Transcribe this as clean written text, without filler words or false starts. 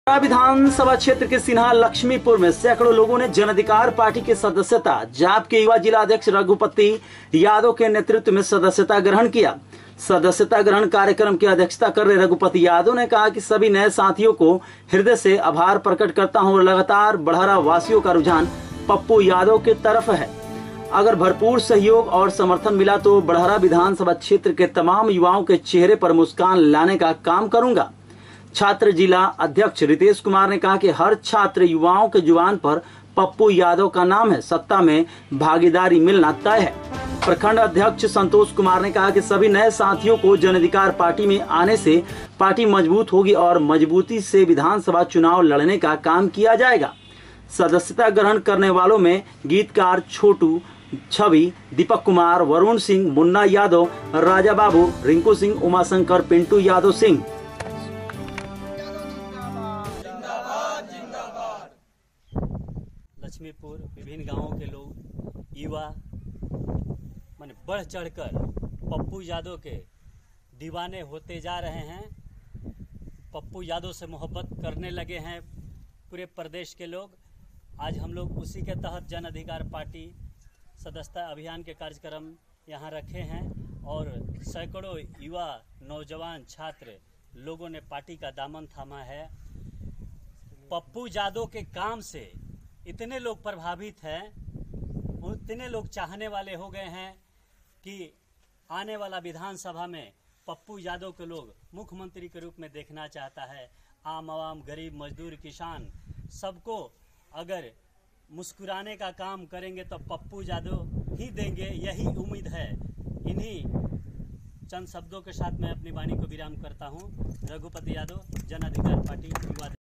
विधानसभा क्षेत्र के सिन्हा लक्ष्मीपुर में सैकड़ों लोगों ने जन अधिकार पार्टी की सदस्यता जाप के युवा जिला अध्यक्ष रघुपति यादव के नेतृत्व में सदस्यता ग्रहण किया। सदस्यता ग्रहण कार्यक्रम की अध्यक्षता कर रहे रघुपति यादव ने कहा कि सभी नए साथियों को हृदय से आभार प्रकट करता हूं और लगातार बड़हरा वासियों का रुझान पप्पू यादव की तरफ है। अगर भरपूर सहयोग और समर्थन मिला तो बड़हरा विधानसभा क्षेत्र के तमाम युवाओं के चेहरे पर मुस्कान लाने का काम करूंगा। छात्र जिला अध्यक्ष रितेश कुमार ने कहा कि हर छात्र युवाओं के जुबान पर पप्पू यादव का नाम है, सत्ता में भागीदारी मिलना तय है। प्रखंड अध्यक्ष संतोष कुमार ने कहा कि सभी नए साथियों को जन अधिकार पार्टी में आने से पार्टी मजबूत होगी और मजबूती से विधानसभा चुनाव लड़ने का काम किया जाएगा। सदस्यता ग्रहण करने वालों में गीतकार छोटू, छवि, दीपक कुमार, वरुण सिंह, मुन्ना यादव, राजा बाबू, रिंकू सिंह, उमाशंकर, पिंटू यादव सिंह। लक्ष्मीपुर विभिन्न गांवों के लोग युवा माने बढ़ चढ़कर पप्पू यादव के दीवाने होते जा रहे हैं। पप्पू यादव से मोहब्बत करने लगे हैं पूरे प्रदेश के लोग। आज हम लोग उसी के तहत जन अधिकार पार्टी सदस्यता अभियान के कार्यक्रम यहाँ रखे हैं और सैकड़ों युवा नौजवान छात्र लोगों ने पार्टी का दामन थामा है। पप्पू यादव के काम से इतने लोग प्रभावित हैं, उतने लोग चाहने वाले हो गए हैं कि आने वाला विधानसभा में पप्पू यादव के लोग मुख्यमंत्री के रूप में देखना चाहता है। आम आवाम, गरीब, मजदूर, किसान सबको अगर मुस्कुराने का काम करेंगे तो पप्पू यादव ही देंगे, यही उम्मीद है। इन्हीं चंद शब्दों के साथ मैं अपनी वाणी को विराम करता हूं। रघुपति यादव, जन अधिकार पार्टी युवा।